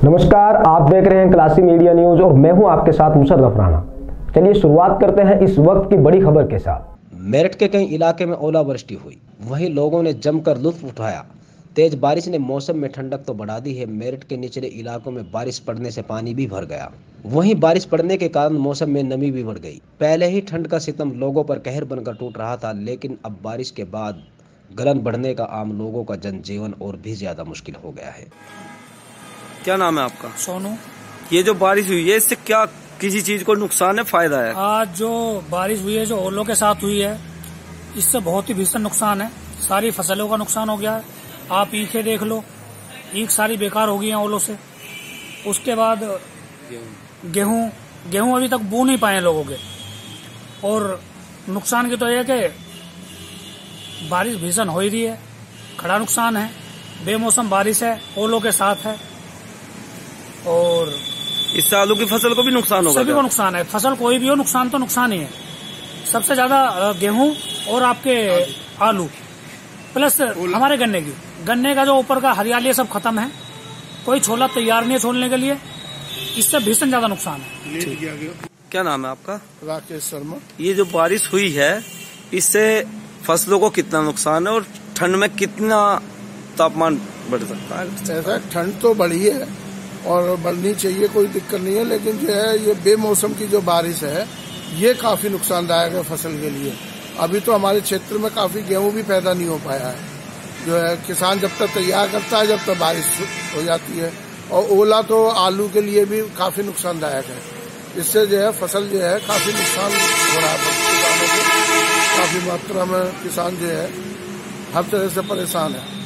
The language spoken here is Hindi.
नमस्कार, आप देख रहे हैं क्लासी मीडिया न्यूज और मैं हूं आपके साथ मुशर्रफ राणा। चलिए शुरुआत करते हैं इस वक्त की बड़ी खबर के साथ। मेरठ के कई इलाके में ओलावृष्टि हुई, वहीं लोगों ने जमकर लुत्फ उठाया। तेज बारिश ने मौसम में ठंडक तो बढ़ा दी है। मेरठ के निचले इलाकों में बारिश पड़ने से पानी भी भर गया। वहीं बारिश पड़ने के कारण मौसम में नमी भी बढ़ गई। पहले ही ठंड का सितम लोगों पर कहर बनकर टूट रहा था, लेकिन अब बारिश के बाद गलन बढ़ने का आम लोगों का जनजीवन और भी ज्यादा मुश्किल हो गया है। क्या नाम है आपका? सोनू। ये जो बारिश हुई है इससे क्या किसी चीज को नुकसान है, फायदा है? आज जो बारिश हुई है, जो ओलों के साथ हुई है, इससे बहुत ही भीषण नुकसान है। सारी फसलों का नुकसान हो गया है। आप ईखें देख लो, ईख सारी बेकार हो गई है ओलों से। उसके बाद गेहूं अभी तक बो नहीं पाए लोगों के। और नुकसान की तो यह कि बारिश भीषण हो ही रही है, खड़ा नुकसान है। बेमौसम बारिश है, ओलों के साथ है। और इससे आलू की फसल को भी नुकसान होगा? सभी को नुकसान है। फसल कोई भी हो, नुकसान तो नुकसान ही है। सबसे ज्यादा गेहूं और आपके आलू, प्लस हमारे गन्ने का जो ऊपर का हरियाली सब खत्म है। कोई छोला तैयार नहीं है छोड़ने के लिए। इससे भीषण ज्यादा नुकसान है। क्या नाम है आपका? राकेश शर्मा। ये जो बारिश हुई है इससे फसलों को कितना नुकसान है और ठंड में कितना तापमान बढ़ सकता है? ऐसा ठंड तो बढ़ी है और बढ़नी चाहिए, कोई दिक्कत नहीं है, लेकिन जो है ये बेमौसम की जो बारिश है ये काफी नुकसानदायक है फसल के लिए। अभी तो हमारे क्षेत्र में काफी गेहूं भी पैदा नहीं हो पाया है। जो है किसान जब तक तैयार करता है, जब तक बारिश हो जाती है। और ओला तो आलू के लिए भी काफी नुकसानदायक है। इससे जो है फसल जो है काफी नुकसान हो रहा है किसानों को। काफी मात्रा में किसान जो है हर तरह से परेशान है।